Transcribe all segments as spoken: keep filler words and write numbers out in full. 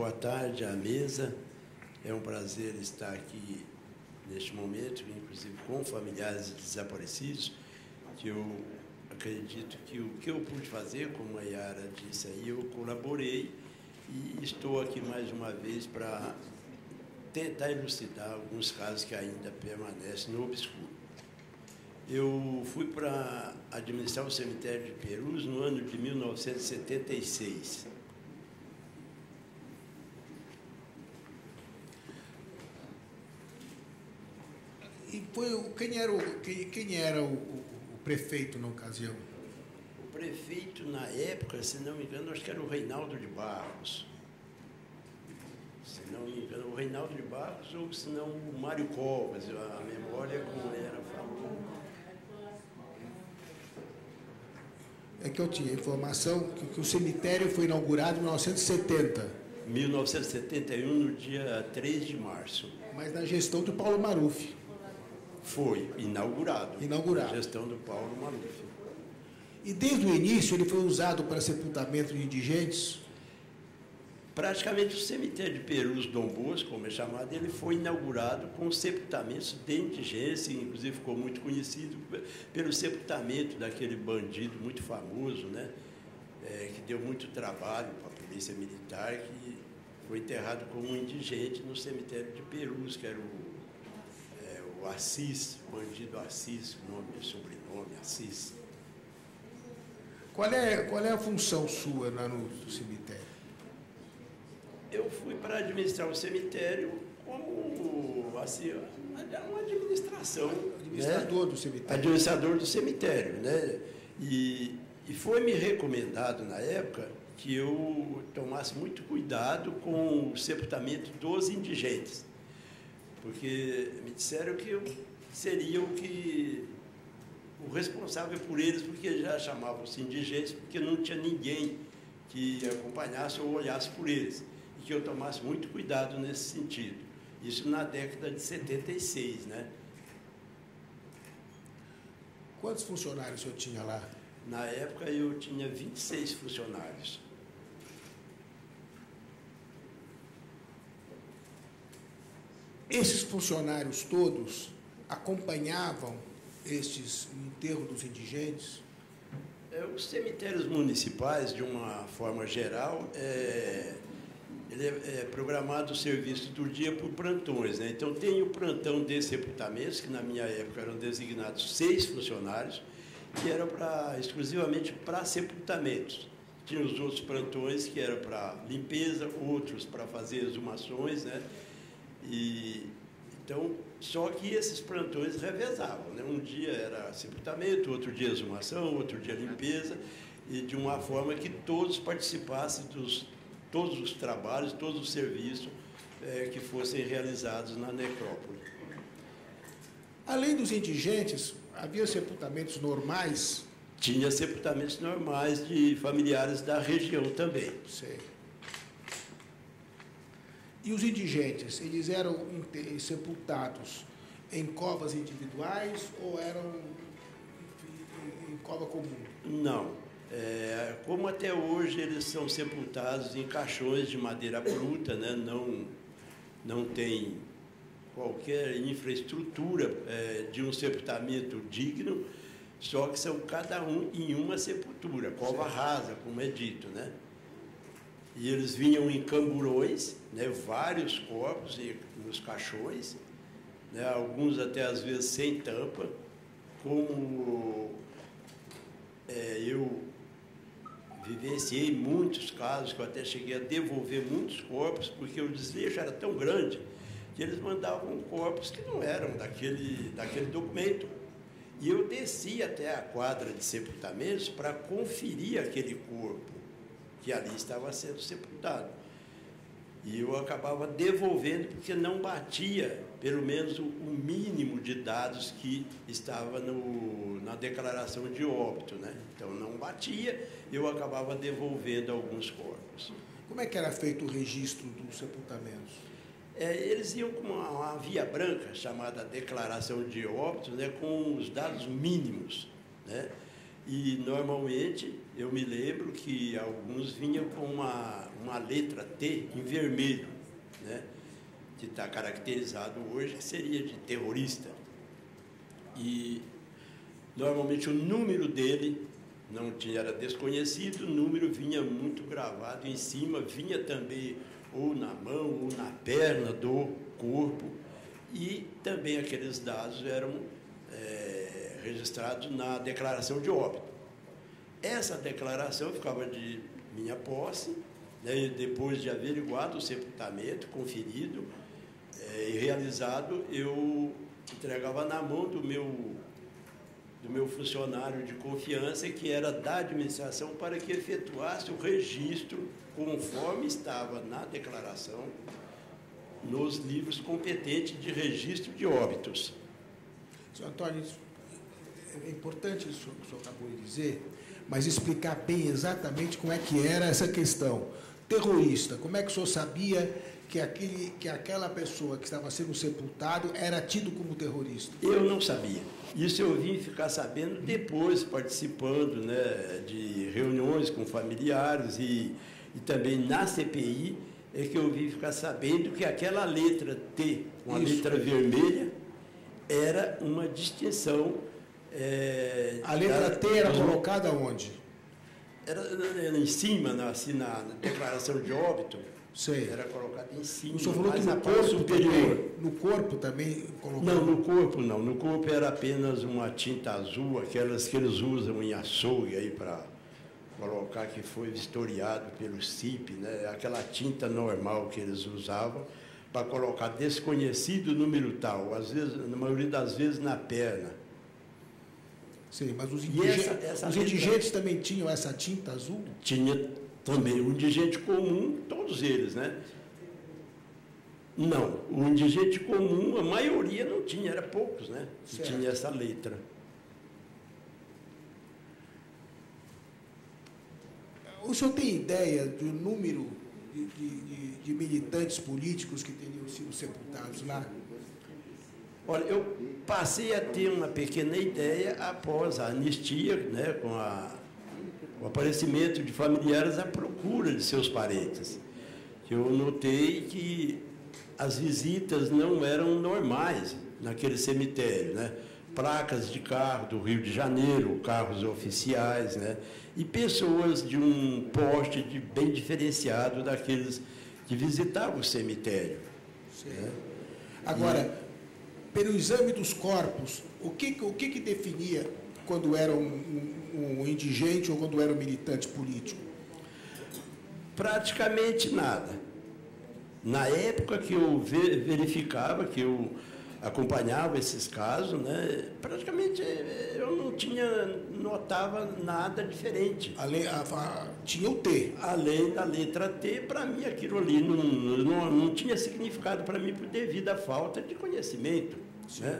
boa tarde à mesa. É um prazer estar aqui neste momento, inclusive com familiares desaparecidos, que eu acredito que o que eu pude fazer, como a Yara disse aí, eu colaborei e estou aqui mais uma vez para tentar elucidar alguns casos que ainda permanecem no obscuro. Eu fui para administrar o cemitério de Perus no ano de mil novecentos e setenta e seis. E foi, quem era, o, quem, quem era o, o, o prefeito na ocasião? O prefeito, na época, se não me engano, acho que era o Reinaldo de Barros. Se não me engano, o Reinaldo de Barros, ou se não o Mário Covas, a memória como era falou. É que eu tinha informação que, que o cemitério foi inaugurado em mil novecentos e setenta. mil novecentos e setenta e um, no dia três de março. Mas na gestão do Paulo Maluf. Foi inaugurado. Inaugurado. Na gestão do Paulo Maluf. E desde o início ele foi usado para sepultamento de indigentes? Praticamente o cemitério de Perus Dom Bosco, como é chamado, ele foi inaugurado com sepultamentos de indigência, inclusive ficou muito conhecido pelo sepultamento daquele bandido muito famoso, né? É, que deu muito trabalho para a polícia militar, que foi enterrado como um indigente no cemitério de Perus, que era o o Assis, o bandido Assis, nome e sobrenome, Assis. Qual é, qual é a função sua lá no cemitério? Eu fui para administrar o cemitério como, assim, uma administração. Administrador, né? Do cemitério. Administrador do cemitério, né? E, e foi me recomendado, na época, que eu tomasse muito cuidado com o sepultamento dos indigentes. Porque me disseram que eu seria o que o responsável por eles, porque já chamavam-se indigentes, porque não tinha ninguém que acompanhasse ou olhasse por eles, e que eu tomasse muito cuidado nesse sentido. Isso na década de setenta e seis, né? Quantos funcionários o senhor tinha lá? Na época eu tinha vinte e seis funcionários. Esses funcionários todos acompanhavam estes enterro dos indigentes? É, os cemitérios municipais, de uma forma geral, é, ele é, é programado o serviço do dia por plantões, né? Então, tem o plantão de sepultamentos, que na minha época eram designados seis funcionários, que era pra, exclusivamente para sepultamentos. Tinha os outros plantões que eram para limpeza, outros para fazer exumações, né? E, então, só que esses plantões revezavam, né? Um dia era sepultamento, outro dia exumação, outro dia limpeza, e de uma forma que todos participassem dos todos os trabalhos, todos os serviços é, que fossem realizados na necrópole. Além dos indigentes, havia sepultamentos normais? Tinha sepultamentos normais de familiares da região também. Sei. E os indigentes, eles eram sepultados em covas individuais ou eram em, em cova comum? Não. É, como até hoje eles são sepultados em caixões de madeira bruta, né? não, não tem qualquer infraestrutura é, de um sepultamento digno, só que são cada um em uma sepultura, cova certo. Rasa, como é dito, né? E eles vinham em camburões, né, vários corpos nos caixões, né, alguns até às vezes sem tampa, como é, eu vivenciei muitos casos, que eu até cheguei a devolver muitos corpos, porque o desleixo era tão grande que eles mandavam corpos que não eram daquele, daquele documento. E eu desci até a quadra de sepultamentos para conferir aquele corpo que ali estava sendo sepultado. E eu acabava devolvendo, porque não batia, pelo menos, o mínimo de dados que estava no, na declaração de óbito, né? Então, não batia, eu acabava devolvendo alguns corpos. Como é que era feito o registro dos sepultamentos? É, eles iam com uma, uma via branca, chamada declaração de óbito, né, com os dados mínimos, né? E, normalmente, eu me lembro que alguns vinham com uma, uma letra T em vermelho, né? Que está caracterizado hoje, que seria de terrorista. E, normalmente, o número dele não tinha, era desconhecido, o número vinha muito gravado em cima, vinha também ou na mão ou na perna do corpo, e também aqueles dados eram é, registrados na declaração de óbito. Essa declaração ficava de minha posse, né, e depois de averiguado o sepultamento, conferido é, e realizado, eu entregava na mão do meu, do meu funcionário de confiança, que era da administração, para que efetuasse o registro conforme estava na declaração, nos livros competentes de registro de óbitos. Senhor Antônio, é importante isso que o senhor acabou de dizer, mas explicar bem exatamente como é que era essa questão. Terrorista, como é que o senhor sabia que, aquele, que aquela pessoa que estava sendo sepultado era tido como terrorista? Eu não sabia. Isso eu vim ficar sabendo depois, participando, né, de reuniões com familiares e, e também na C P I, é que eu vim ficar sabendo que aquela letra T, uma Isso. letra vermelha, era uma distinção. É, a letra era, T era colocada onde? Era, era em cima, na, assim, na, na declaração de óbito. Sei. Era colocada em cima. O senhor falou que no corpo superior. Também, no corpo também colocado? Não, no corpo não. No corpo era apenas uma tinta azul, aquelas que eles usam em açougue aí para colocar, que foi vistoriado pelo C I P, né? Aquela tinta normal que eles usavam para colocar desconhecido número tal, às vezes, na maioria das vezes na perna. Sim, mas os indigentes, essa, essa os indigentes letra... também tinham essa tinta azul? Tinha também. O indigente comum, todos eles, né? Não, o indigente comum, a maioria não tinha, era poucos, né? Que tinha essa letra. O senhor tem ideia do número de, de, de militantes políticos que teriam sido sepultados lá? Olha, eu passei a ter uma pequena ideia após a anistia, né, com a, o aparecimento de familiares à procura de seus parentes. Eu notei que as visitas não eram normais naquele cemitério, né? Placas de carro do Rio de Janeiro, carros oficiais, né? E pessoas de um porte de, bem diferenciado daqueles que visitavam o cemitério. Né? Agora, e... pelo exame dos corpos, o que, o que, que definia quando era um, um, um indigente ou quando era um militante político? Praticamente nada. Na época que eu verificava, que eu acompanhava esses casos, né, praticamente eu não tinha, notava nada diferente. Além, a, a, tinha o T. Além da letra T, para mim aquilo ali não, não, não tinha significado para mim por devido à falta de conhecimento. Né?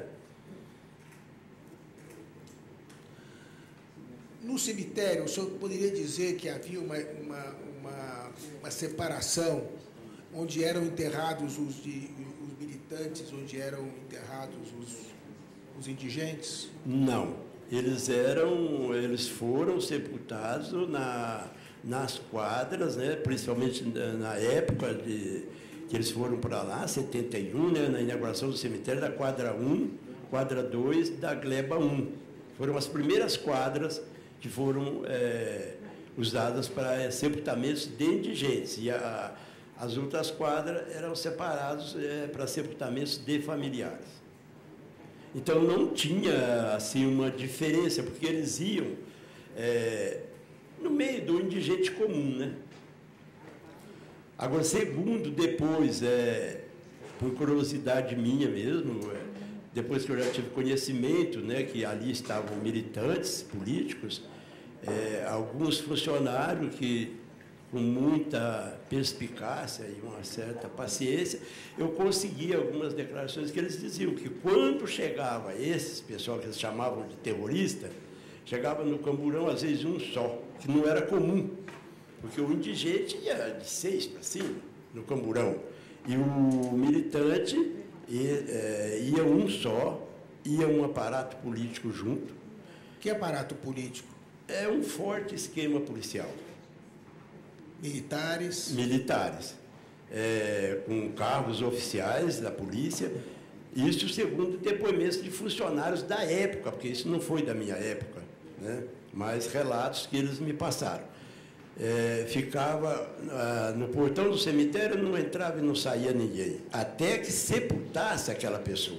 No cemitério, o senhor poderia dizer que havia uma, uma, uma, uma separação onde eram enterrados os, de, os militantes, onde eram enterrados os, os indigentes? Não. Eles eram, eles foram sepultados na, nas quadras, né, principalmente na, na época de, que eles foram para lá, setenta e um, né, na inauguração do cemitério da quadra um, quadra dois, da gleba um. Foram as primeiras quadras que foram é, usadas para sepultamentos de indigentes. E a, as outras quadras eram separadas é, para sepultamentos de familiares. Então, não tinha assim, uma diferença, porque eles iam é, no meio do indigente comum. Né? Agora, segundo, depois, é, por curiosidade minha mesmo, é, depois que eu já tive conhecimento, né, que ali estavam militantes políticos, é, alguns funcionários que, com muita perspicácia e uma certa paciência, eu consegui algumas declarações que eles diziam que quando chegava esses pessoal que eles chamavam de terrorista, chegava no Camburão, às vezes, um só, que não era comum, porque o indigente ia de seis para cima no Camburão, e o militante ia, é, ia um só, ia um aparato político junto. Que aparato político? É um forte esquema policial. Militares? Militares. É, com cargos oficiais da polícia. Isso segundo depoimentos de funcionários da época, porque isso não foi da minha época, né? Mas relatos que eles me passaram. É, ficava ah, no portão do cemitério, não entrava e não saía ninguém, até que sepultasse aquela pessoa.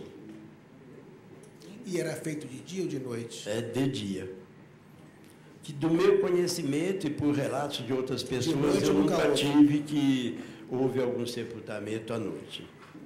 E era feito de dia ou de noite? É de dia. Que do meu conhecimento e por relatos de outras pessoas, eu nunca tive que houve algum sepultamento à noite.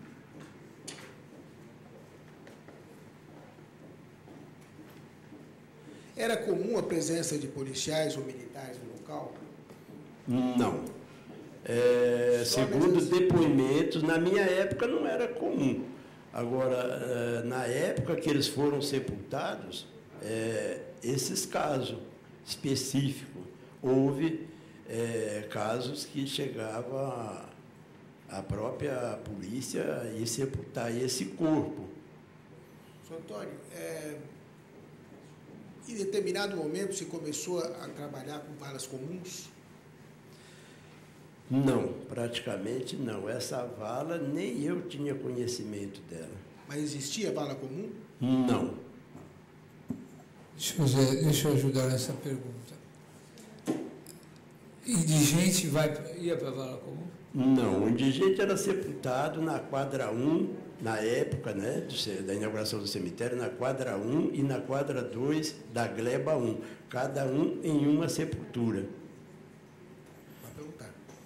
Era comum a presença de policiais ou militares no local? Não. É, segundo depoimentos, na minha época não era comum. Agora, na época que eles foram sepultados, é, esses casos específicos, houve é, casos que chegava a própria polícia e sepultar esse corpo. Senhor Antônio, é, em determinado momento você começou a trabalhar com valas comuns? Não, praticamente não. Essa vala, nem eu tinha conhecimento dela. Mas existia vala comum? Não. Deixa eu, dizer, deixa eu ajudar nessa pergunta. Indigente vai, ia para a vala comum? Não, o indigente era sepultado na quadra um, na época, né, da inauguração do cemitério, na quadra um e na quadra dois da gleba um, cada um em uma sepultura. Vai perguntar.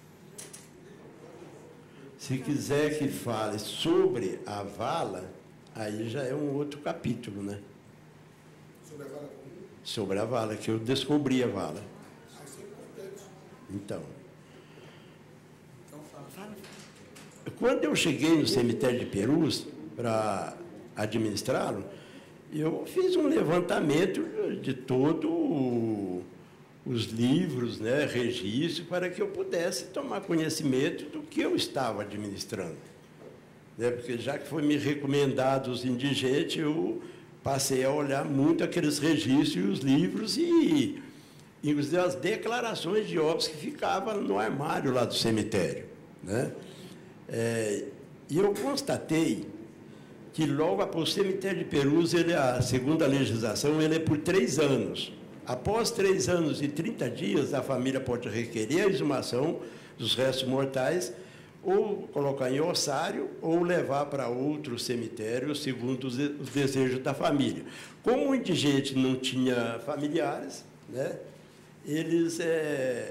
Se quiser que fale sobre a vala, aí já é um outro capítulo, né? Sobre a vala comum? Sobre a vala, que eu descobri a vala. Ah, isso é importante. Então, Então fala. Fala. quando eu cheguei no cemitério de Perus para administrá-lo, eu fiz um levantamento de todos os livros, né, registros, para que eu pudesse tomar conhecimento do que eu estava administrando. Né, porque já que foi me recomendado os indigentes, eu passei a olhar muito aqueles registros e os livros e, inclusive, as declarações de óbitos que ficavam no armário lá do cemitério, né? É, e eu constatei que logo após o cemitério de Perus, ele, a segunda legislação, ele é por três anos. Após três anos e trinta dias, a família pode requerer a exumação dos restos mortais, ou colocar em ossário, ou levar para outro cemitério, segundo os, os desejos da família. Como o indigente não tinha familiares, né, eles... É,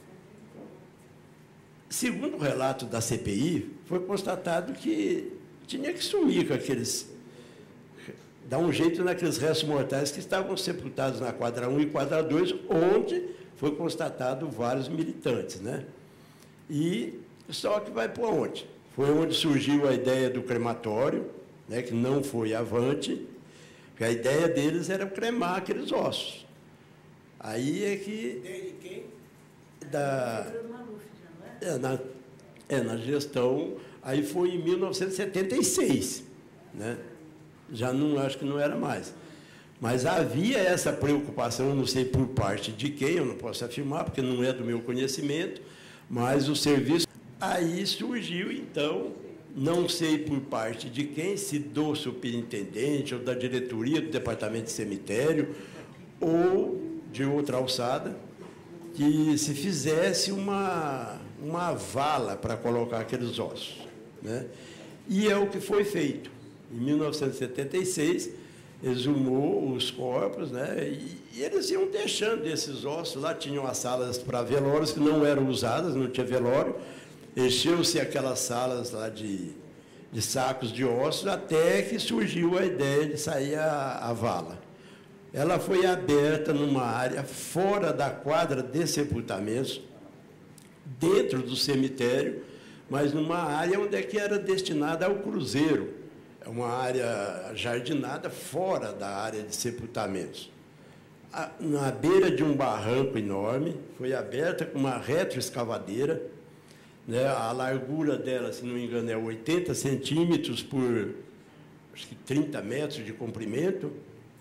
segundo o relato da C P I, foi constatado que tinha que sumir com aqueles... dar um jeito naqueles restos mortais que estavam sepultados na quadra um e quadra dois, onde foi constatado vários militantes, né? E só que vai por onde? Foi onde surgiu a ideia do crematório, né, que não foi avante, porque a ideia deles era cremar aqueles ossos. Aí é que... Ideia de quem? Da... É, na, é, na gestão, aí foi em mil novecentos e setenta e seis, né? Já não, acho que não era mais. Mas havia essa preocupação, não sei por parte de quem, eu não posso afirmar, porque não é do meu conhecimento, mas o serviço... Aí surgiu, então, não sei por parte de quem, se do superintendente ou da diretoria do departamento de cemitério, ou de outra alçada, que se fizesse uma, uma vala para colocar aqueles ossos, né? E é o que foi feito. Em mil novecentos e setenta e seis, exumou os corpos, né? E, e eles iam deixando esses ossos. Lá tinham as salas para velórios que não eram usadas, não tinha velório. Encheu-se aquelas salas lá de, de sacos de ossos, até que surgiu a ideia de sair a, a vala. Ela foi aberta numa área fora da quadra de sepultamentos, dentro do cemitério, mas numa área onde é que era destinada ao cruzeiro. É uma área jardinada fora da área de sepultamentos. A, na beira de um barranco enorme, foi aberta com uma retroescavadeira, né? A largura dela, se não me engano, é oitenta centímetros por acho que trinta metros de comprimento.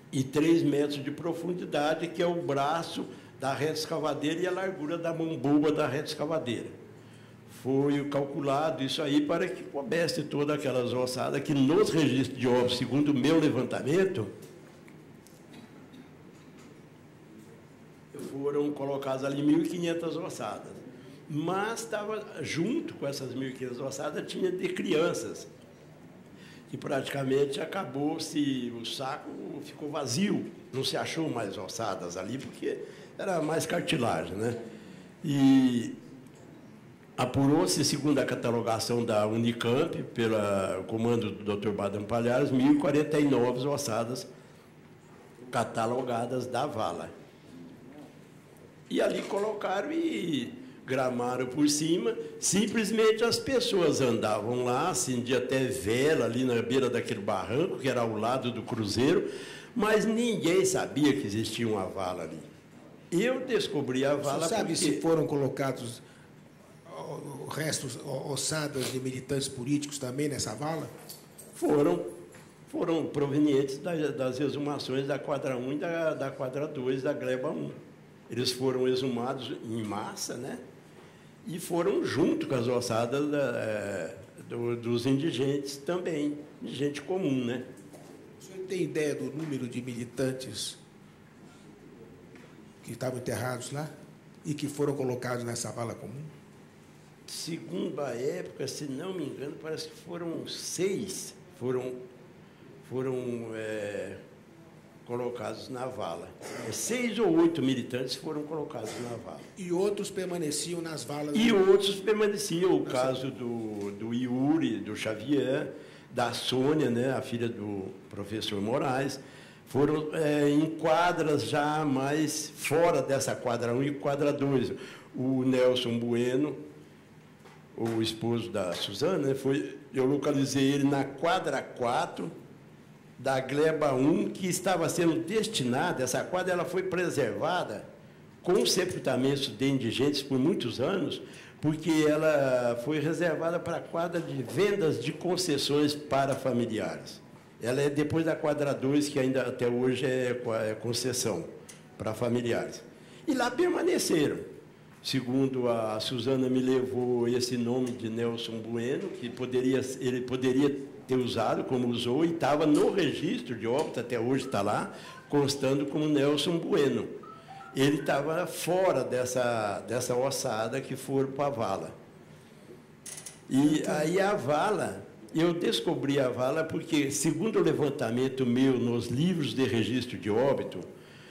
e três metros de profundidade, que é o braço da reta escavadeira e a largura da mão boba da reta escavadeira. Foi calculado isso aí para que coubesse todas aquelas ossadas que nos registros de obras, segundo o meu levantamento, foram colocadas ali mil e quinhentas ossadas. Mas estava junto com essas mil e quinhentas ossadas, tinha de crianças, que praticamente acabou-se, o saco ficou vazio, não se achou mais ossadas ali, porque era mais cartilagem, né? E apurou-se, segundo a catalogação da Unicamp, pelo comando do doutor Badam Palhares, mil e quarenta e nove ossadas catalogadas da vala. E ali colocaram e gramaram por cima. Simplesmente as pessoas andavam lá, acendia até vela ali na beira daquele barranco, que era ao lado do cruzeiro, mas ninguém sabia que existia uma vala ali. Eu descobri a vala. Você sabe porque... se foram colocados restos, ossadas de militantes políticos também nessa vala? Foram, foram provenientes das, das exumações da quadra um e da, da quadra dois da gleba um. Eles foram exumados em massa, né? E foram junto com as ossadas é, do, dos indigentes também, de gente comum, né? O senhor tem ideia do número de militantes que estavam enterrados lá e que foram colocados nessa vala comum? Segundo a época, se não me engano, parece que foram seis, foram, foram é, colocados na vala. Seis ou oito militantes foram colocados na vala. E outros permaneciam nas valas? E outros permaneciam, o caso do, do Yuri, do Xavier, da Sônia, né, a filha do professor Moraes, foram é, em quadras já mais fora dessa quadra um e quadra dois. O Nelson Bueno, o esposo da Suzana, né, foi, eu localizei ele na quadra quatro da gleba um, que estava sendo destinada, essa quadra ela foi preservada com sepultamentos de indigentes por muitos anos, porque ela foi reservada para a quadra de vendas de concessões para familiares. Ela é depois da quadra dois, que ainda até hoje é concessão para familiares. E lá permaneceram. Segundo a Suzana me levou esse nome de Nelson Bueno, que poderia, ele poderia ter usado, como usou, e estava no registro de óbito, até hoje está lá, constando como Nelson Bueno. Ele estava fora dessa, dessa ossada que foram para a vala. E aí a vala, eu descobri a vala porque, segundo o levantamento meu nos livros de registro de óbito,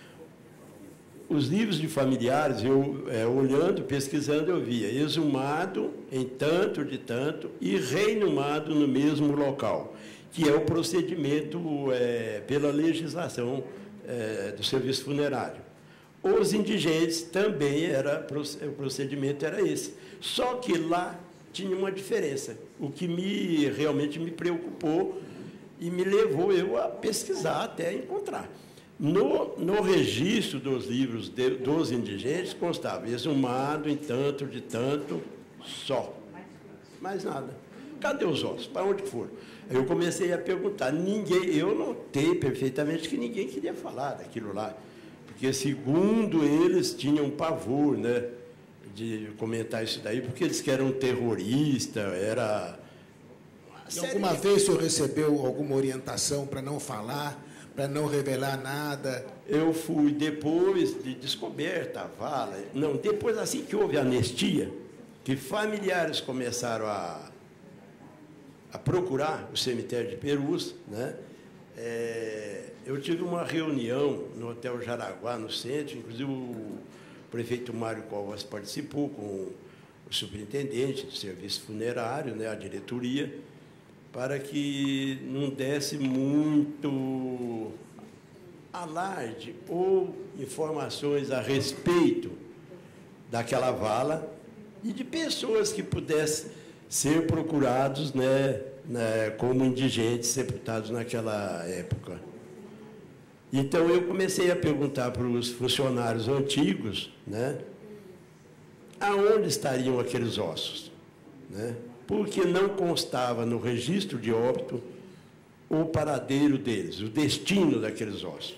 os livros de familiares, eu é, olhando, pesquisando, eu via exumado em tanto de tanto e reinumado no mesmo local, que é o procedimento é, pela legislação é, do serviço funerário. Os indigentes também era, o procedimento era esse. Só que lá tinha uma diferença, o que me, realmente me preocupou e me levou eu a pesquisar até encontrar. No, no registro dos livros de, dos indigentes constava exumado em tanto de tanto só, mais nada. Cadê os ossos? Para onde foram? Eu comecei a perguntar, ninguém, eu notei perfeitamente que ninguém queria falar daquilo lá, porque segundo eles tinham pavor, né, de comentar isso daí, porque eles que eram terroristas, era... E alguma vez o senhor recebeu alguma orientação para não falar, para não revelar nada? Eu fui depois de descoberta a vala, não, depois assim que houve a anistia, que familiares começaram a, a procurar o cemitério de Perus, né? É, eu tive uma reunião no Hotel Jaraguá, no centro, inclusive o prefeito Mário Covas participou com o superintendente do serviço funerário, né, a diretoria, para que não desse muito alarde ou informações a respeito daquela vala e de pessoas que pudessem ser procurados, né, né, como indigentes sepultados naquela época. Então, eu comecei a perguntar para os funcionários antigos, né, aonde estariam aqueles ossos, né? Porque não constava no registro de óbito o paradeiro deles, o destino daqueles ossos.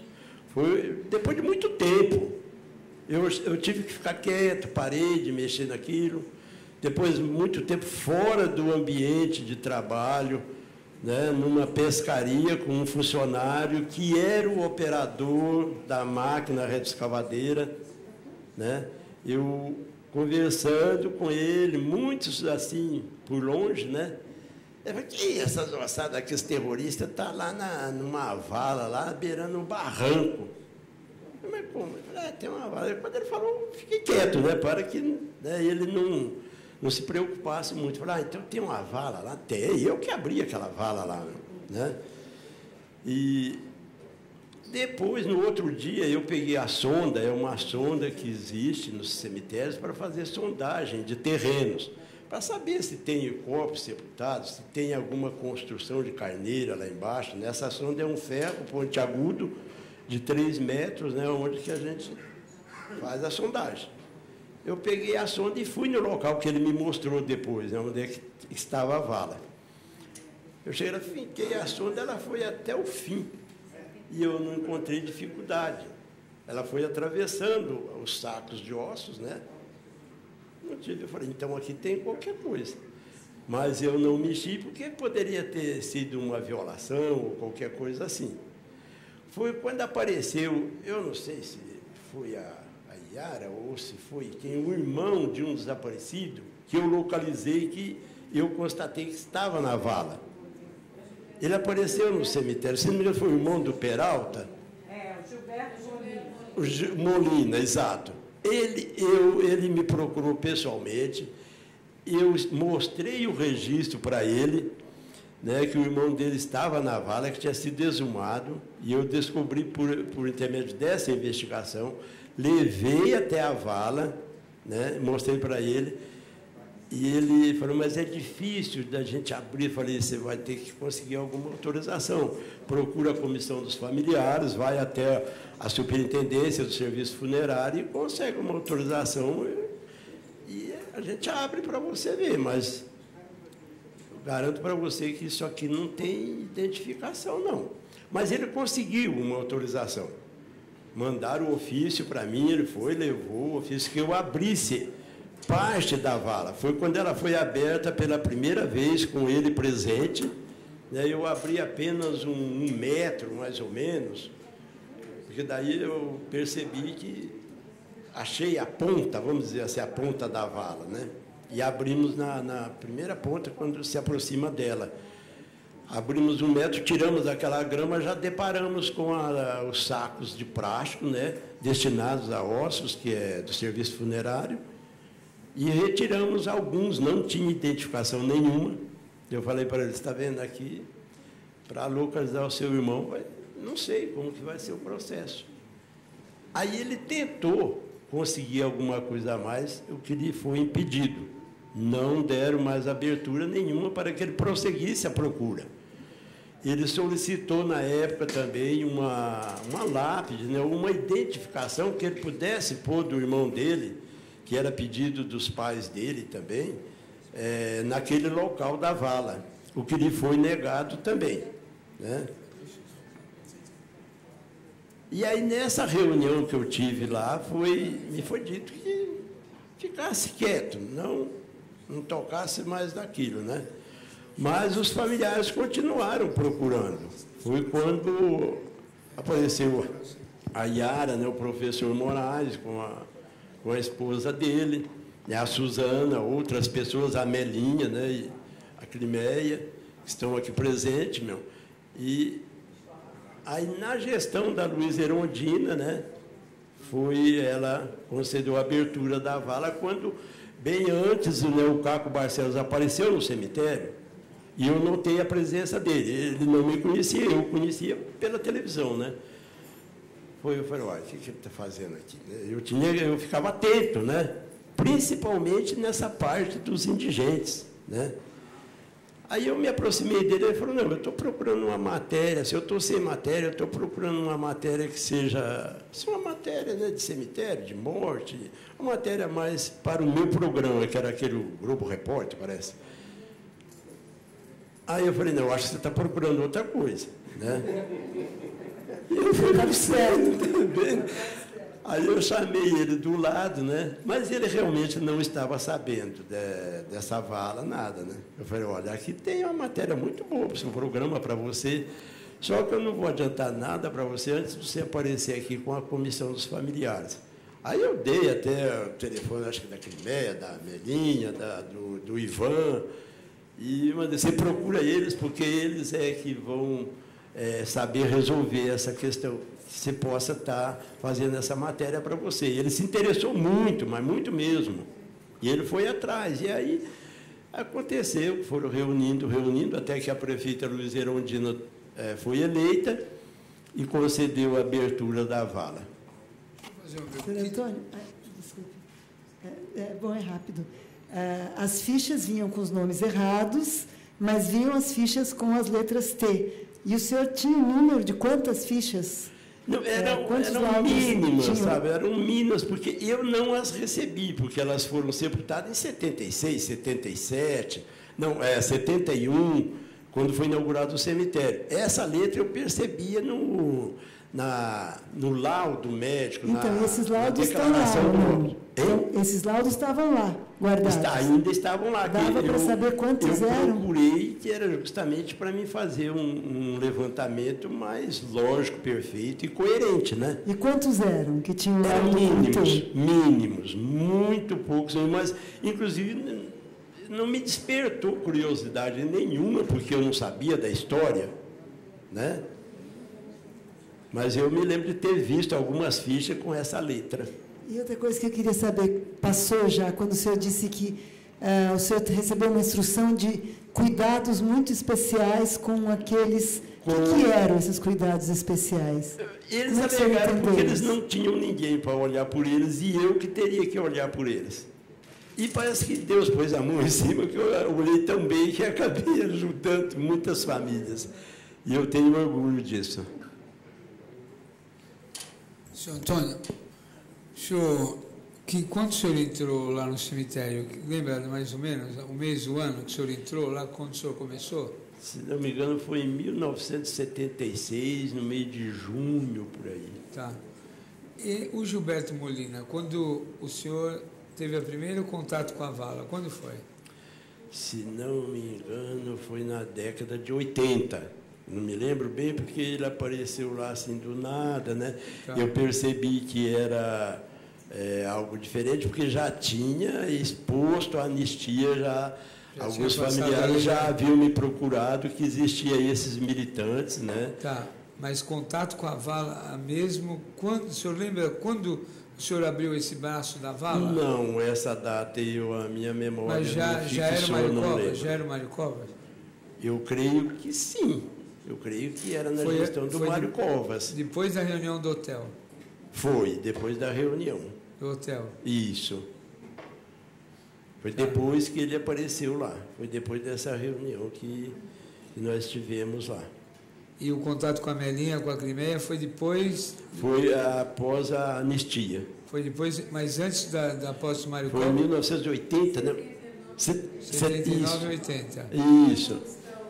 Foi depois de muito tempo. Eu, eu tive que ficar quieto, parei de mexer naquilo. Depois de muito tempo fora do ambiente de trabalho, né, numa pescaria com um funcionário que era o operador da máquina retroescavadeira, né? Eu conversando com ele, muitos assim, por longe, né? Eu falei, que essas ossadas aqui, os terroristas, estão tá lá na, numa vala, lá beirando um barranco. Eu falei, mas como? Eu falei, é, tem uma vala. Quando ele falou, fiquei quieto, né? Para que, né, ele não, não se preocupasse muito. Eu falei, ah, então tem uma vala lá? Tem, eu que abri aquela vala lá, né? E depois, no outro dia, eu peguei a sonda, é uma sonda que existe nos cemitérios para fazer sondagem de terrenos, para saber se tem corpos sepultados, se tem alguma construção de carneira lá embaixo. Nessa sonda é um ferro pontiagudo de três metros, né, onde que a gente faz a sondagem. Eu peguei a sonda e fui no local que ele me mostrou depois, né, onde é que estava a vala. Eu cheguei lá, finquei a sonda, ela foi até o fim. E eu não encontrei dificuldade. Ela foi atravessando os sacos de ossos, né? Não tive, eu falei, então aqui tem qualquer coisa. Mas eu não mexi porque poderia ter sido uma violação ou qualquer coisa assim. Foi quando apareceu, eu não sei se foi a, a Yara ou se foi quem, o irmão de um desaparecido, que eu localizei, que eu constatei que estava na vala. Ele apareceu no cemitério, se não me engano, foi o irmão do Peralta. É, o Gilberto Molina. O Gil, Molina, exato. Ele, eu, ele me procurou pessoalmente, eu mostrei o registro para ele, né, que o irmão dele estava na vala, que tinha sido exumado, e eu descobri, por, por intermédio dessa investigação, levei até a vala, né, mostrei para ele. E ele falou, mas é difícil da gente abrir. Eu falei, você vai ter que conseguir alguma autorização. Procura a comissão dos familiares, vai até a superintendência do serviço funerário e consegue uma autorização. E a gente abre para você ver, mas eu garanto para você que isso aqui não tem identificação, não. Mas ele conseguiu uma autorização. Mandaram o ofício para mim, ele foi, levou o ofício que eu abrisse parte da vala. Foi quando ela foi aberta pela primeira vez, com ele presente, né, eu abri apenas um, um metro, mais ou menos, porque daí eu percebi que achei a ponta, vamos dizer assim, a ponta da vala, né? E abrimos na, na primeira ponta, quando se aproxima dela. Abrimos um metro, tiramos aquela grama, já deparamos com a, os sacos de plástico, né, destinados a ossos, que é do serviço funerário, e retiramos alguns, não tinha identificação nenhuma. Eu falei para ele, está vendo aqui, para localizar o seu irmão, não sei como que vai ser o processo. Aí ele tentou conseguir alguma coisa a mais, o que lhe foi impedido. Não deram mais abertura nenhuma para que ele prosseguisse a procura. Ele solicitou, na época, também uma, uma lápide, né, uma identificação que ele pudesse pôr do irmão dele, que era pedido dos pais dele também, é, naquele local da vala, o que lhe foi negado também, né? E aí, nessa reunião que eu tive lá, foi, me foi dito que ficasse quieto, não, não tocasse mais naquilo, né? Mas os familiares continuaram procurando. Foi quando apareceu a Yara, né, o professor Moraes, com a com a esposa dele, né, a Suzana, outras pessoas, a Melinha, né, e a Climeia, que estão aqui presentes, meu. E aí, na gestão da Luísa Erondina, né, foi, ela concedeu a abertura da vala, quando, bem antes, né, o Caco Barcelos apareceu no cemitério, e eu notei a presença dele. Ele não me conhecia, eu conhecia pela televisão, né? Foi, eu falei, olha, o que ele está fazendo aqui? Eu, tinha, eu ficava atento, né? Principalmente nessa parte dos indigentes, né? Aí eu me aproximei dele e ele falou, não, eu estou procurando uma matéria, se eu estou sem matéria, eu estou procurando uma matéria que seja, uma matéria, né, de cemitério, de morte, uma matéria mais para o meu programa, que era aquele Grupo Repórter, parece. Aí eu falei, não, eu acho que você está procurando outra coisa, né? Eu fui esperto. Aí eu chamei ele do lado, né? Mas ele realmente não estava sabendo de, dessa vala, nada, né? Eu falei, olha, aqui tem uma matéria muito boa para um programa para você, só que eu não vou adiantar nada para você antes de você aparecer aqui com a comissão dos familiares. Aí eu dei até o telefone, acho que da Crimeia, da Melinha, da, do, do Ivan, e mandei, você procura eles, porque eles é que vão é, saber resolver essa questão. Você possa estar fazendo essa matéria para você. Ele se interessou muito, mas muito mesmo. E ele foi atrás. E aí aconteceu, foram reunindo, reunindo, até que a prefeita Luiz Erundina eh, foi eleita e concedeu a abertura da vala. Senhor Antônio, desculpe. É, é, bom, é rápido. As fichas vinham com os nomes errados, mas vinham as fichas com as letras T. E o senhor tinha um número de quantas fichas? Não, eram, eram mínimas, sabe? Eram mínimas, porque eu não as recebi, porque elas foram sepultadas em setenta e seis, setenta e sete, não, é, setenta e um, quando foi inaugurado o cemitério. Essa letra eu percebia no, na, no laudo médico, então, na, esses laudos na declaração estão lá, do... então, esses laudos estavam lá, guardados. Está, ainda estavam lá. Dava para saber quantos eu eram? Eu procurei, que era justamente para mim fazer um, um levantamento mais lógico, perfeito e coerente, né? E quantos eram que tinham Eram laudo mínimos, mínimos, muito poucos, mas, inclusive, não me despertou curiosidade nenhuma, porque eu não sabia da história, né? Mas eu me lembro de ter visto algumas fichas com essa letra. E outra coisa que eu queria saber, passou já, quando o senhor disse que uh, o senhor recebeu uma instrução de cuidados muito especiais com aqueles... O com... que, que eram esses cuidados especiais? Eles alegaram porque eles não tinham ninguém para olhar por eles e eu que teria que olhar por eles. E parece que Deus pôs a mão em cima, que eu olhei tão bem que acabei ajudando muitas famílias. E eu tenho orgulho disso. Senhor Antônio, senhor, que, quando o senhor entrou lá no cemitério, lembra mais ou menos o mês, o ano que o senhor entrou lá, quando o senhor começou? Se não me engano, foi em mil novecentos e setenta e seis, no mês de junho, por aí. Tá. E o Gilberto Molina, quando o senhor teve o primeiro contato com a vala, quando foi? Se não me engano, foi na década de oitenta. Não me lembro bem, porque ele apareceu lá assim do nada, né? Tá. Eu percebi que era é, algo diferente, porque já tinha exposto a anistia, já, já alguns familiares já haviam me procurado que existia esses militantes, né? Tá, mas contato com a vala mesmo, quando, o senhor lembra quando o senhor abriu esse braço da vala? Não, essa data eu, a minha memória mas já, não já era o Mário Covas? Já era o Mário Covas? Eu creio que sim. Eu creio que era na foi, gestão do Mário Covas. Depois da reunião do hotel? Foi, depois da reunião. Do hotel? Isso. Foi tá. Depois que ele apareceu lá. Foi depois dessa reunião que, que nós tivemos lá. E o contato com a Melinha, com a Crimeia, foi depois? Foi após a anistia. Foi depois, mas antes da, da posse do Mário Covas? Foi em mil novecentos e oitenta, né? setenta e nove e oitenta. Isso.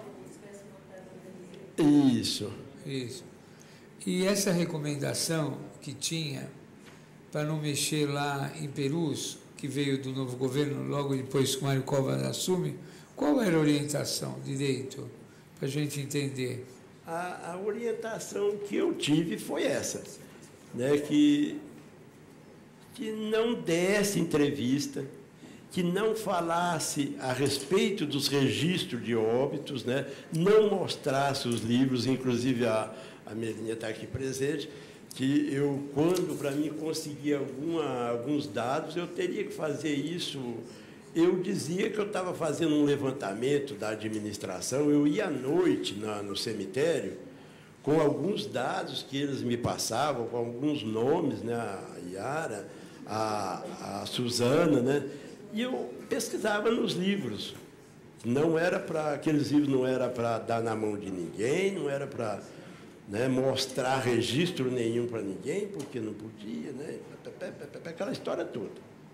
Isso. Isso. E essa recomendação que tinha para não mexer lá em Perus, que veio do novo governo logo depois que o Mário Covas assume, qual era a orientação, direito, para a gente entender? A, a orientação que eu tive foi essa, né, que, que não desse entrevista, que não falasse a respeito dos registros de óbitos, né? Não mostrasse os livros, inclusive a, a Melinha está aqui presente, que eu, quando para mim conseguir alguma, alguns dados, eu teria que fazer isso. Eu dizia que eu estava fazendo um levantamento da administração, eu ia à noite na, no cemitério, com alguns dados que eles me passavam, com alguns nomes, né? A Yara, a, a Suzana, né? E eu pesquisava nos livros. Não era para aqueles livros não era para dar na mão de ninguém, não era para, né, mostrar registro nenhum para ninguém, porque não podia, né? Aquela história toda.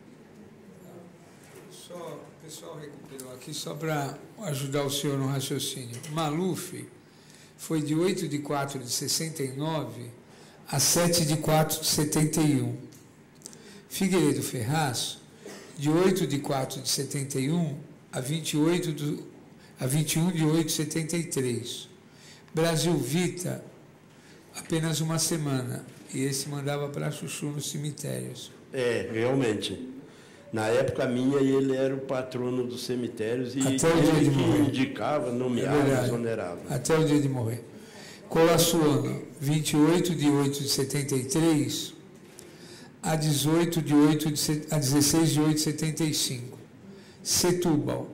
Só, o pessoal recuperou aqui só para ajudar o senhor no raciocínio. Maluf foi de oito de quatro de sessenta e nove a sete de quatro de setenta e um. Figueiredo Ferraz, de oito de quatro de setenta e um a vinte e oito do, a vinte e um de oito de setenta e três. Brasil Vita, apenas uma semana, e esse mandava para Chuchu nos cemitérios. É, realmente. Na época minha, ele era o patrono dos cemitérios e Até o dia ele de que morrer. indicava, nomeava, É exonerava. Até o dia de morrer. Colassuano, vinte e oito de oito de setenta e três a dezoito de oito de, a dezesseis de oito de setenta e cinco. Setúbal,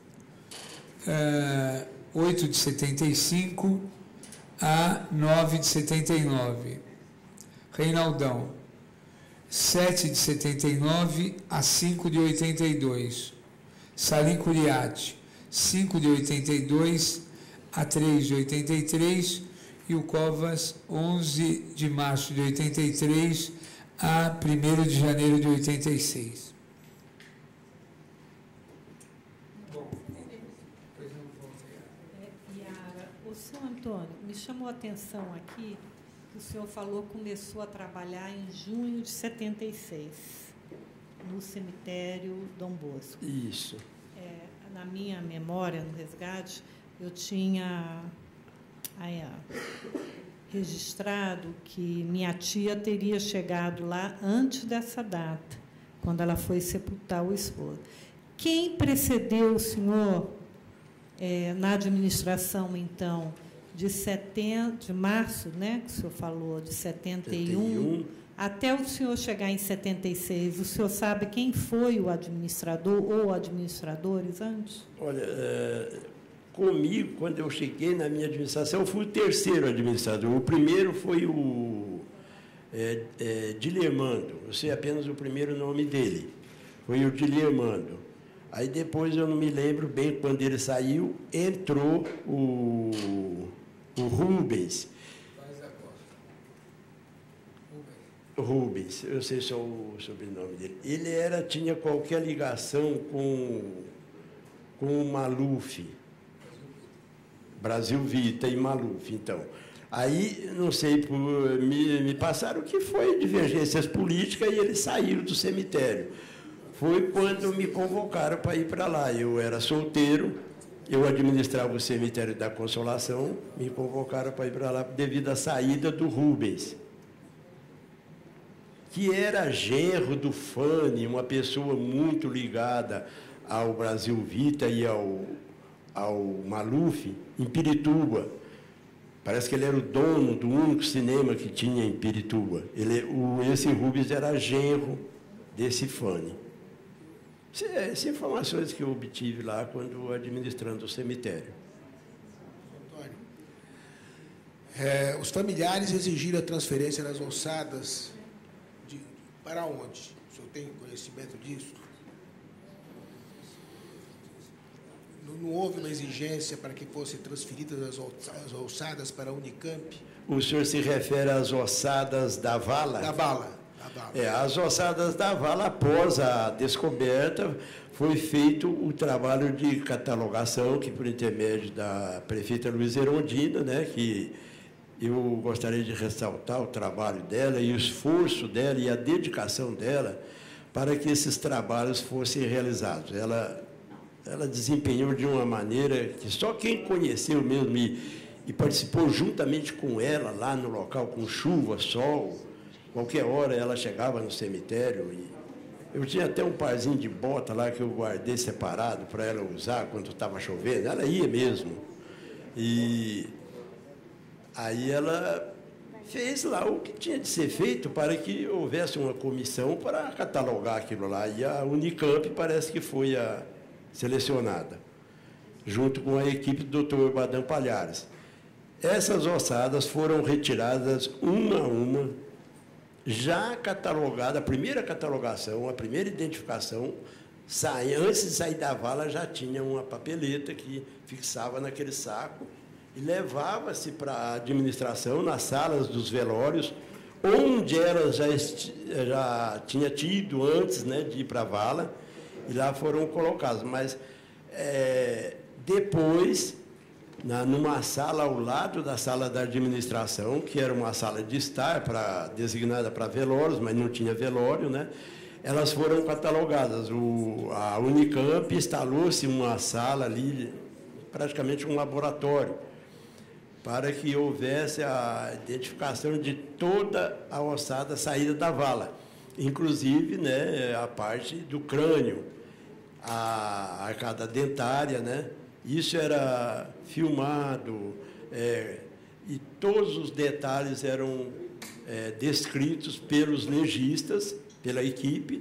é, oito de setenta e cinco a nove de setenta e nove. Reinaldão, sete de setenta e nove a cinco de oitenta e dois. Salim Curiati, cinco de oitenta e dois a três de oitenta e três. E o Covas, onze de março de oitenta e três a primeiro de janeiro de oitenta e seis. Bom, depois eu vou É, Yara, o senhor Antônio, me chamou a atenção aqui que o senhor falou que começou a trabalhar em junho de setenta e seis, no cemitério Dom Bosco. Isso. É, na minha memória, no resgate, eu tinha aí, ó, registrado que minha tia teria chegado lá antes dessa data, quando ela foi sepultar o esposo. Quem precedeu o senhor é, na administração, então, de, setenta, de março, né, que o senhor falou, de setenta e um, até o senhor chegar em setenta e seis, o senhor sabe quem foi o administrador ou administradores antes? Olha, é, comigo, quando eu cheguei na minha administração, eu fui o terceiro administrador. O primeiro foi o é, é, Dilermando, eu sei apenas o primeiro nome dele, foi o Dilermando. Aí depois, eu não me lembro bem, quando ele saiu, entrou o, o Rubens. Rubens, eu sei só o sobrenome dele. Ele era, tinha qualquer ligação com, com o Maluf, Brasil Vita e Maluf, então. Aí, não sei, por, me, me passaram que foi divergências políticas e eles saíram do cemitério. Foi quando me convocaram para ir para lá. Eu era solteiro, eu administrava o cemitério da Consolação, me convocaram para ir para lá devido à saída do Rubens, que era genro do Fane, uma pessoa muito ligada ao Brasil Vita e ao, ao Maluf, em Pirituba. Parece que ele era o dono do único cinema que tinha em Pirituba. Ele, o, esse Rubens era genro desse Fane. Essas informações que eu obtive lá quando administrando o cemitério. Antônio, é, os familiares exigiram a transferência das ossadas de, para onde? O senhor tem conhecimento disso? Não, não houve uma exigência para que fossem transferidas as ossadas para a Unicamp? O senhor se refere às ossadas da vala? Da vala. É, as ossadas da vala, após a descoberta, foi feito o trabalho de catalogação, que por intermédio da prefeita Luiza Erondina, né, que eu gostaria de ressaltar o trabalho dela e o esforço dela e a dedicação dela para que esses trabalhos fossem realizados. Ela, ela desempenhou de uma maneira que só quem conheceu mesmo e, e participou juntamente com ela lá no local, com chuva, sol. Qualquer hora ela chegava no cemitério e eu tinha até um parzinho de bota lá que eu guardei separado para ela usar quando estava chovendo. Ela ia mesmo. E aí ela fez lá o que tinha de ser feito para que houvesse uma comissão para catalogar aquilo lá. E a Unicamp parece que foi a selecionada, junto com a equipe do doutor Badam Palhares. Essas ossadas foram retiradas uma a uma, já catalogada, a primeira catalogação, a primeira identificação, sai, antes de sair da vala já tinha uma papeleta que fixava naquele saco e levava-se para a administração, nas salas dos velórios, onde ela já, já tinha tido antes, né, de ir para a vala, e lá foram colocadas. Mas, é, depois, na, numa sala ao lado da sala da administração, que era uma sala de estar pra, designada para velórios, mas não tinha velório, né? Elas foram catalogadas. O, a Unicamp instalou-se uma sala ali, praticamente um laboratório, para que houvesse a identificação de toda a ossada saída da vala, inclusive, né, a parte do crânio, a arcada dentária, né? Isso era filmado, é, e todos os detalhes eram é, descritos pelos legistas, pela equipe,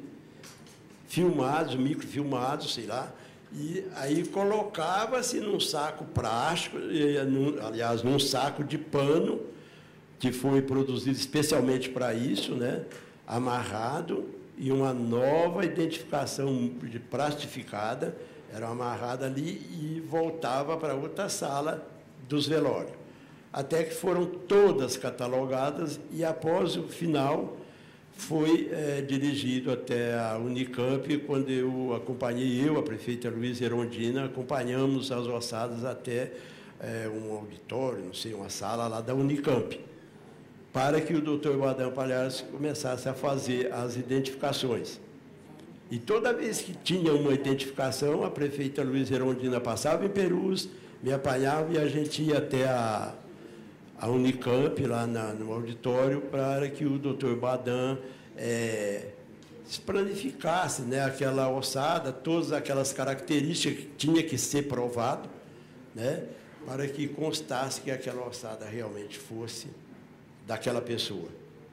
filmados, microfilmados, sei lá, e aí colocava-se num saco plástico, aliás, num saco de pano, que foi produzido especialmente para isso, né? Amarrado, e uma nova identificação de plastificada, era amarrada ali e voltava para outra sala dos velórios. Até que foram todas catalogadas e, após o final, foi é, dirigido até a Unicamp, quando eu acompanhei, eu, a prefeita Luísa Erondina, acompanhamos as ossadas até é, um auditório, não sei, uma sala lá da Unicamp, para que o doutor Badam Palhares começasse a fazer as identificações. E toda vez que tinha uma identificação, a prefeita Luísa Erondina passava em Perus, me apanhava e a gente ia até a, a Unicamp, lá na, no auditório, para que o doutor Badam é, planificasse, né, aquela ossada, todas aquelas características que tinha que ser provado, né, para que constasse que aquela ossada realmente fosse daquela pessoa.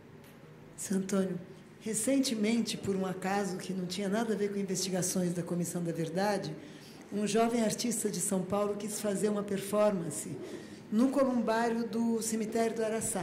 Seu Antônio, recentemente, por um acaso que não tinha nada a ver com investigações da Comissão da Verdade, um jovem artista de São Paulo quis fazer uma performance no columbário do cemitério do Araçá.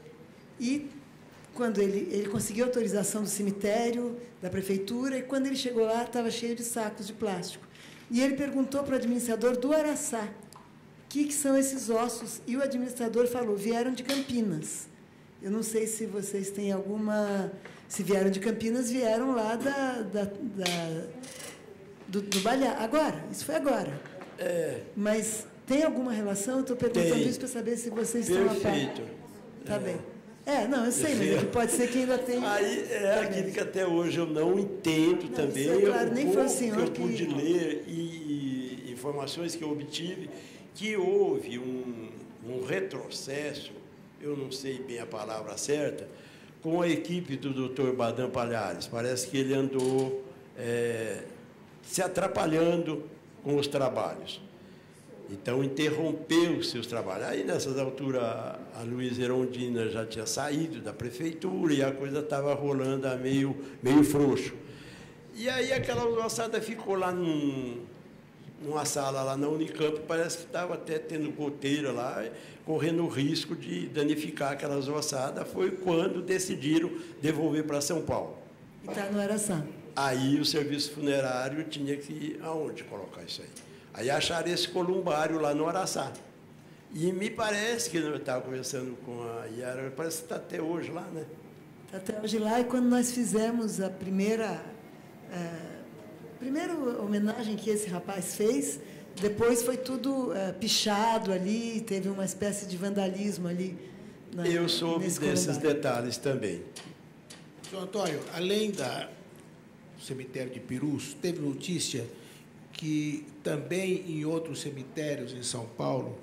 E, quando ele, ele conseguiu autorização do cemitério, da prefeitura, e quando ele chegou lá, estava cheio de sacos de plástico. E ele perguntou para o administrador do Araçá, o que, que são esses ossos? E o administrador falou, vieram de Campinas. Eu não sei se vocês têm alguma... Se vieram de Campinas, vieram lá da, da, da, do, do Balhar. Agora, isso foi agora. É. Mas tem alguma relação? Estou perguntando tem. isso para saber se vocês Perfeito. estão a par. Está é. bem. É, não, eu sei, mas é que pode ser que ainda tenha... Aí é aquilo que até hoje eu não entendo não, também. É claro, nem foi o senhor que eu pude que... ler e, e informações que eu obtive, que houve um, um retrocesso, eu não sei bem a palavra certa, com a equipe do doutor Badam Palhares. Parece que ele andou é, se atrapalhando com os trabalhos. Então, interrompeu os seus trabalhos. Aí, nessas alturas, a Luísa Erondina já tinha saído da prefeitura e a coisa estava rolando a meio, meio frouxo. E aí, aquela ossada ficou lá num, numa sala lá na Unicamp, parece que estava até tendo goteira lá, correndo o risco de danificar aquelas ossadas. Foi quando decidiram devolver para São Paulo. E está no Araçá. Aí, o serviço funerário tinha que... Aonde colocar isso aí? Aí acharam esse columbário lá no Araçá. E me parece que eu estava conversando com a Yara, parece que está até hoje lá, né? Está até hoje lá, e quando nós fizemos a primeira, é, primeira homenagem que esse rapaz fez, depois foi tudo é, pichado ali, teve uma espécie de vandalismo ali. Na, eu soube desses columbário. Detalhes também. Senhor Antônio, além da, do cemitério de Perus, teve notícia que também em outros cemitérios em São Paulo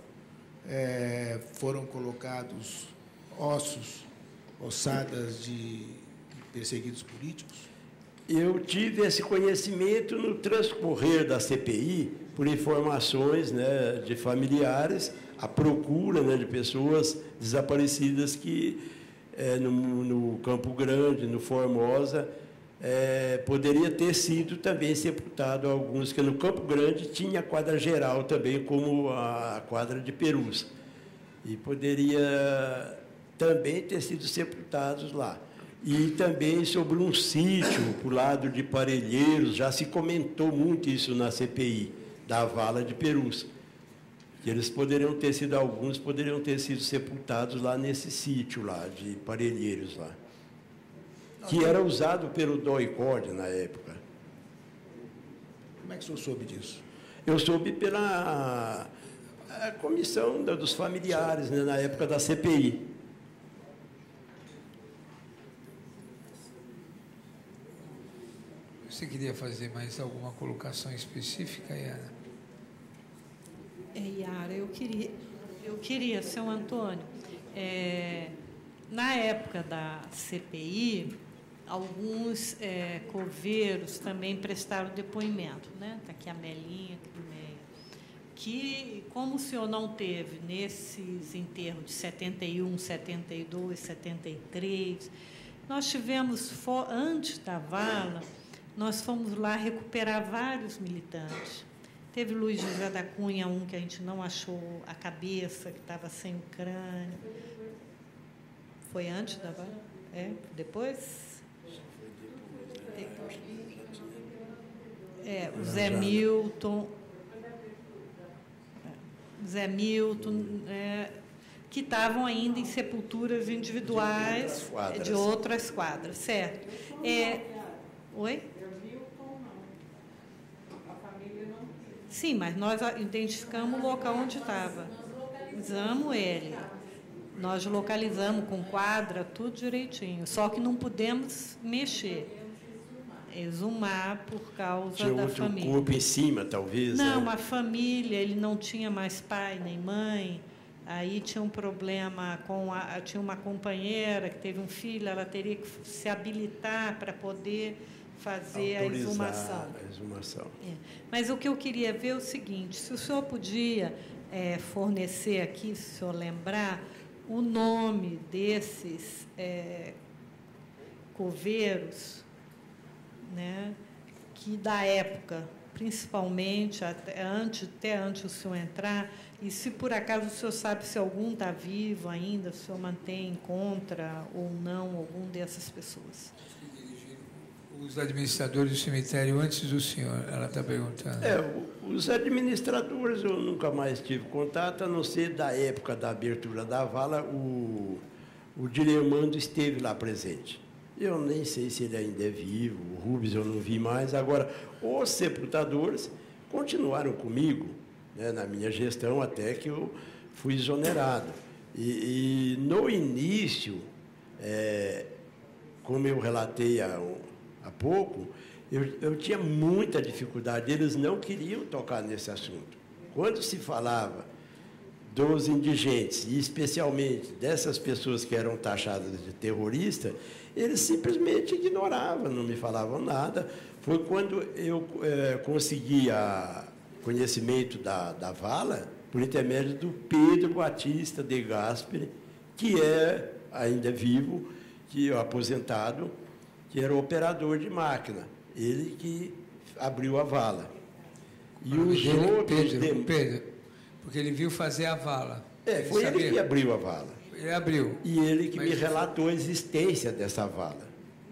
é, foram colocados ossos, ossadas de perseguidos políticos? Eu tive esse conhecimento no transcorrer da C P I, por informações, né, de familiares, a procura, né, de pessoas desaparecidas que, é, no, no Campo Grande, no Formosa, É, poderia ter sido também sepultado alguns, que no Campo Grande tinha a quadra geral também, como a quadra de Perus. E poderia também ter sido sepultados lá. E também sobre um sítio, para o lado de Parelheiros, já se comentou muito isso na C P I, da vala de Perus. Que eles poderiam ter sido, alguns poderiam ter sido sepultados lá nesse sítio lá, de Parelheiros lá, que era usado pelo D O I C O D na época. Como é que o senhor soube disso? Eu soube pela A comissão da, dos familiares, né, na época da C P I. Você queria fazer mais alguma colocação específica, Yara? É, Yara, eu queria, eu queria, seu Antônio, é, na época da C P I, alguns é, coveiros também prestaram depoimento, né? Está aqui a Melinha, Climeia, que, como o senhor não teve nesses enterros de setenta e um, setenta e dois, setenta e três, nós tivemos, antes da vala, nós fomos lá recuperar vários militantes. Teve Luiz José da Cunha, um que a gente não achou a cabeça, que estava sem o crânio. Foi antes da vala? É, depois? É, o Zé Milton. Zé Milton, é, que estavam ainda em sepulturas individuais de outras quadras, certo? É, oi? Sim, mas nós identificamos o local onde estava. Localizamos ele. Nós localizamos com quadra, tudo direitinho. Só que não pudemos mexer. Exumar por causa tinha da outro família. Corpo em cima, talvez. Não, né? A família, ele não tinha mais pai nem mãe. Aí tinha um problema com a, tinha uma companheira que teve um filho, ela teria que se habilitar para poder fazer a exumação. A exumação. É. Mas o que eu queria ver é o seguinte: se o senhor podia é, fornecer aqui, se o senhor lembrar, o nome desses é, coveiros, né, que da época, principalmente, até antes, até antes do senhor entrar, e se por acaso o senhor sabe se algum está vivo ainda, se o senhor mantém contra ou não algum dessas pessoas. Os administradores do cemitério antes do senhor, ela está perguntando. É, os administradores eu nunca mais tive contato, a não ser da época da abertura da vala, o, o Dilemando esteve lá presente. Eu nem sei se ele ainda é vivo, o Rubens eu não vi mais. Agora, os sepultadores continuaram comigo, né, na minha gestão, até que eu fui exonerado. E, e no início, é, como eu relatei há, há pouco, eu, eu tinha muita dificuldade, eles não queriam tocar nesse assunto. Quando se falava dos indigentes, e especialmente dessas pessoas que eram taxadas de terrorista, eles simplesmente ignoravam, não me falavam nada. Foi quando eu é, consegui a conhecimento da, da vala, por intermédio do Pedro Batista de Gasperi, que é ainda vivo, que é aposentado, que era operador de máquina. Ele que abriu a vala. E o os dele, outros... Pedro, dem... Pedro, porque ele viu fazer a vala. É, ele foi sabia. ele que abriu a vala. Ele abriu. E ele que Mas me relatou a existência dessa vala.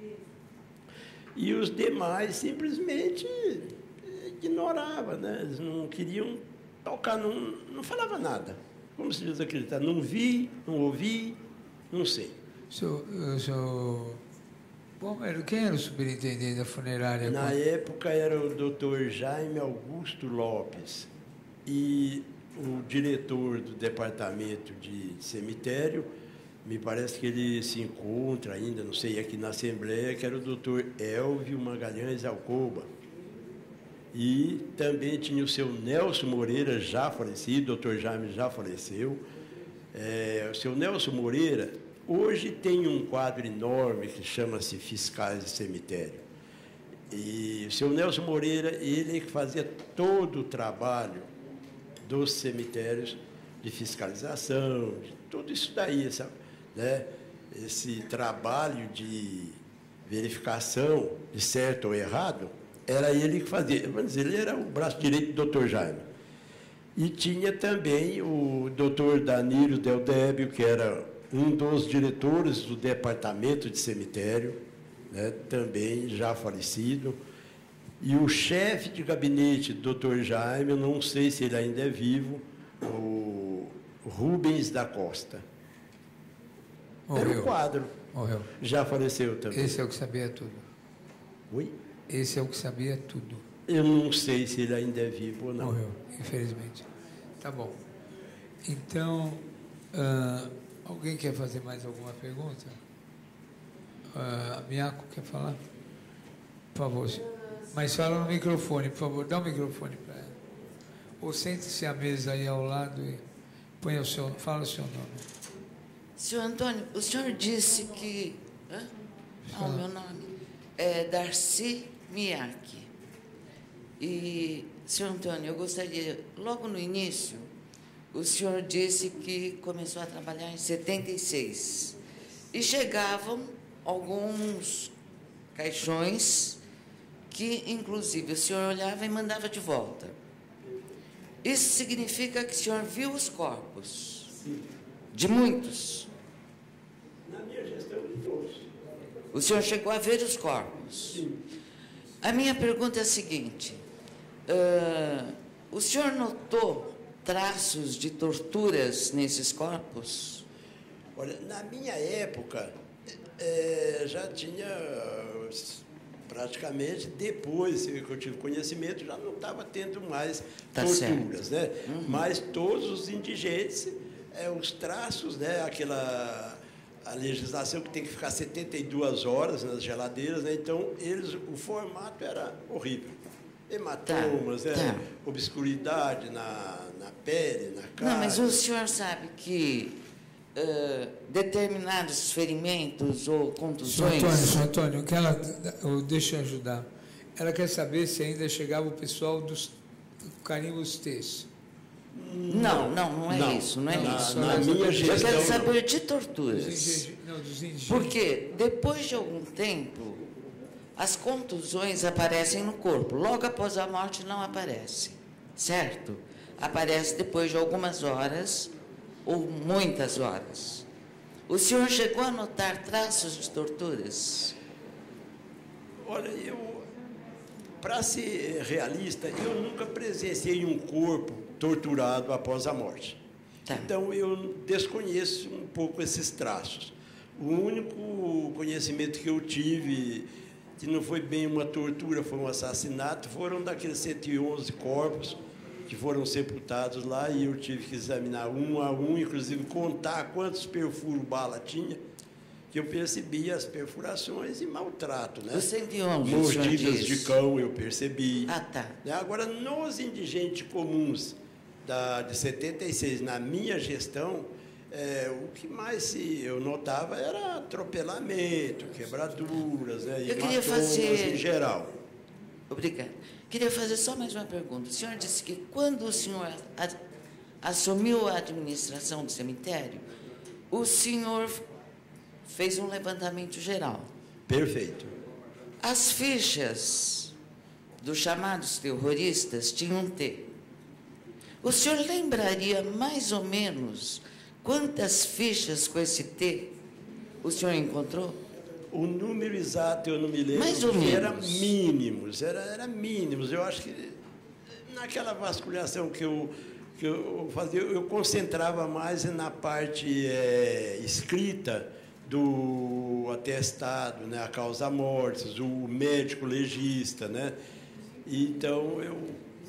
E os demais simplesmente ignoravam, né? Eles não queriam tocar, não, não falava nada. Como se diz acreditar? Não vi, não ouvi, não sei. Senhor, senhor... Bom, era, quem era o superintendente da funerária? Na quando... época era o doutor Jaime Augusto Lopes. E o diretor do departamento de cemitério, me parece que ele se encontra ainda, não sei, aqui na Assembleia, que era o doutor Elvio Magalhães Alcoba. E também tinha o seu Nelson Moreira, já falecido, o doutor Jaime já faleceu. É, o seu Nelson Moreira, hoje tem um quadro enorme que chama-se Fiscais de Cemitério. E o seu Nelson Moreira, ele que fazia todo o trabalho dos cemitérios de fiscalização, de tudo isso daí, sabe? Né? Esse trabalho de verificação de certo ou errado, era ele que fazia. Vamos dizer, ele era o braço direito do doutor Jaime. E tinha também o doutor Danilo Del Débio, que era um dos diretores do departamento de cemitério, né? Também já falecido. E o chefe de gabinete do doutor Jaime, eu não sei se ele ainda é vivo, o Rubens da Costa. Morreu. Era um quadro. Morreu. Já faleceu também. Esse é o que sabia tudo. Oi? Esse é o que sabia tudo. Eu não sei se ele ainda é vivo ou não. Morreu, infelizmente. Tá bom. Então, uh, alguém quer fazer mais alguma pergunta? Uh, Miaco quer falar? Por favor. Mas fala no microfone, por favor. Dá o microfone para ela. Ou sente-se à mesa aí ao lado e põe o seu, fala o seu nome. Senhor Antônio, o senhor disse que... Hã? Ah, o meu nome é Darcy Miaki. E, senhor Antônio, eu gostaria, logo no início, o senhor disse que começou a trabalhar em setenta e seis. E chegavam alguns caixões que, inclusive, o senhor olhava e mandava de volta. Isso significa que o senhor viu os corpos? Sim. De muitos? Na minha gestão, de todos. O senhor chegou a ver os corpos? Sim. A minha pergunta é a seguinte. Uh, o senhor notou traços de torturas nesses corpos? Olha, na minha época, é, já tinha, praticamente, depois que eu tive conhecimento, já não estava tendo mais tá torturas, certo. né? Uhum. Mas todos os indigentes, é, os traços, né? Aquela a legislação que tem que ficar setenta e duas horas nas geladeiras, né? Então, eles, o formato era horrível. Hematomas, tá, tá. É, obscuridade na, na pele, na cara. Não, mas o senhor sabe que uh, determinados ferimentos ou contusões... Senhor Antônio, senhor Antônio, que ela, eu, deixa eu ajudar. Ela quer saber se ainda chegava o pessoal dos carimbos T's. Não, não, não é não, isso, não é na, isso. Na minha gestão, eu quero saber não. de torturas. Dos não, dos indígenas. Porque depois de algum tempo, as contusões aparecem no corpo. Logo após a morte não aparece, certo? Aparece depois de algumas horas ou muitas horas. O senhor chegou a notar traços de torturas? Olha, eu, para ser realista, eu nunca presenciei um corpo torturado após a morte. Tá. Então, eu desconheço um pouco esses traços. O único conhecimento que eu tive, que não foi bem uma tortura, foi um assassinato, foram daqueles cento e onze corpos que foram sepultados lá, e eu tive que examinar um a um, inclusive contar quantos perfuros bala tinha, que eu percebi as perfurações e maltrato, né? Os cento e onze, o senhor mordidas de disse. cão, eu percebi. Ah, tá. Agora, nos indigentes comuns da, de setenta e seis, na minha gestão, é, o que mais se eu notava era atropelamento, quebraduras, né, eu queria hematomas fazer... em geral. Obrigada. Queria fazer só mais uma pergunta. O senhor disse que quando o senhor a, assumiu a administração do cemitério, o senhor fez um levantamento geral. Perfeito. As fichas dos chamados terroristas tinham um T. O senhor lembraria mais ou menos quantas fichas com esse T o senhor encontrou? O número exato eu não me lembro. Mais ou menos. Era mínimos, era, era mínimos. Eu acho que naquela vasculhação que eu, que eu fazia, eu concentrava mais na parte é, escrita do atestado, né, a causa-mortes, o médico legista, né? Então, eu,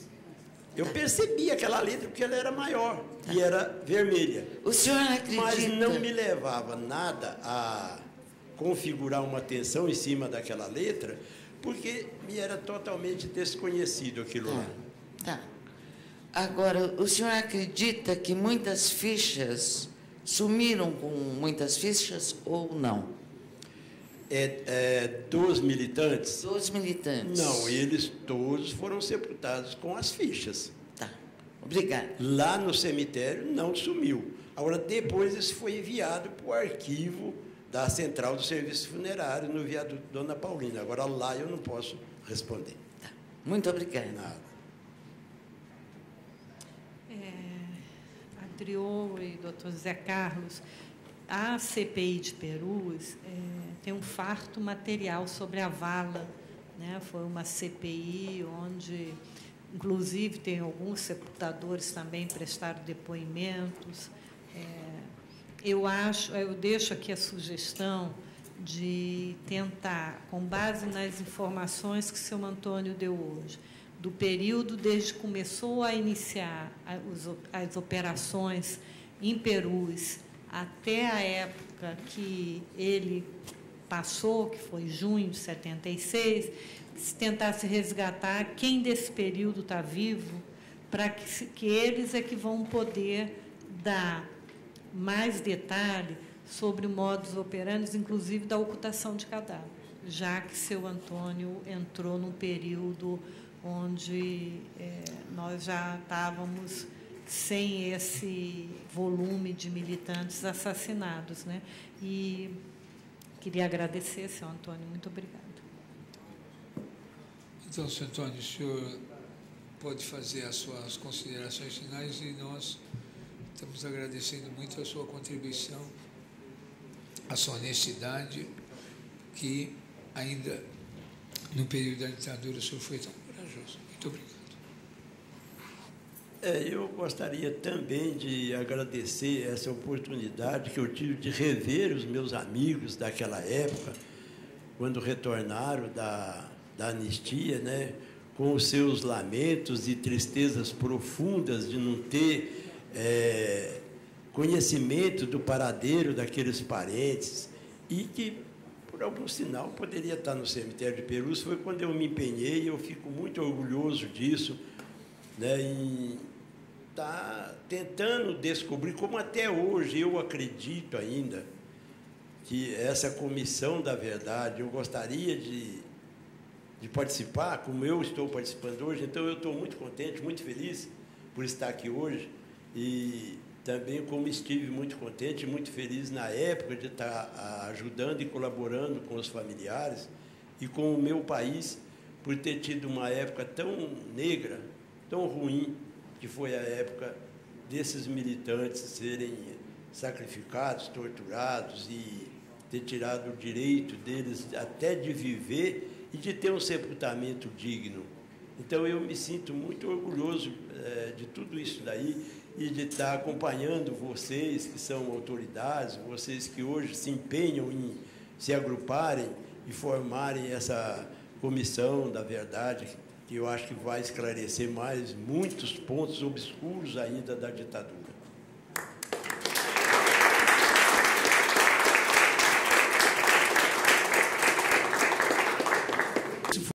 eu percebi aquela letra porque ela era maior e era vermelha. O senhor acredita... Mas não me levava nada a configurar uma tensão em cima daquela letra, porque me era totalmente desconhecido aquilo lá. Tá. Agora, o senhor acredita que muitas fichas sumiram com muitas fichas ou não? É, é, dos militantes? Dos militantes. Não, eles todos foram sepultados com as fichas. Tá. Obrigada. Lá no cemitério não sumiu. Agora, depois isso foi enviado para o arquivo da Central do Serviço Funerário, no viaduto Dona Paulina. Agora, lá eu não posso responder. Tá. Muito obrigada. Nada. É, Adriô e doutor Zé Carlos, a C P I de Perus é, tem um farto material sobre a vala, né? Foi uma C P I onde, inclusive, tem alguns sepultadores também prestaram depoimentos. É, eu acho, eu deixo aqui a sugestão de tentar, com base nas informações que o senhor Antônio deu hoje, do período desde que começou a iniciar as operações em Perus até a época que ele passou, que foi junho de setenta e seis, se tentasse resgatar quem desse período está vivo, para que, que eles é que vão poder dar mais detalhe sobre o modus operandi, inclusive da ocultação de cadáver, já que seu Antônio entrou num período onde é, nós já estávamos sem esse volume de militantes assassinados, né? E queria agradecer, senhor Antônio, muito obrigada. Então, senhor Antônio, o senhor pode fazer as suas considerações finais e nós estamos agradecendo muito a sua contribuição, a sua honestidade, que ainda no período da ditadura o senhor foi tão corajoso. Muito obrigado. É, eu gostaria também de agradecer essa oportunidade que eu tive de rever os meus amigos daquela época, quando retornaram da, da anistia, né, com os seus lamentos e tristezas profundas de não ter é, conhecimento do paradeiro daqueles parentes e que, por algum sinal, poderia estar no cemitério de Perus. Foi quando eu me empenhei, eu fico muito orgulhoso disso, né, em estar tentando descobrir, como até hoje eu acredito ainda, que essa comissão da verdade, eu gostaria de, de participar, como eu estou participando hoje. Então, eu estou muito contente, muito feliz por estar aqui hoje, e também como estive muito contente, muito feliz na época de estar ajudando e colaborando com os familiares e com o meu país, por ter tido uma época tão negra, tão ruim, que foi a época desses militantes serem sacrificados, torturados e ter tirado o direito deles até de viver e de ter um sepultamento digno. Então, eu me sinto muito orgulhoso é, de tudo isso daí e de estar acompanhando vocês, que são autoridades, vocês que hoje se empenham em se agruparem e formarem essa comissão da verdade, que eu acho que vai esclarecer mais muitos pontos obscuros ainda da ditadura.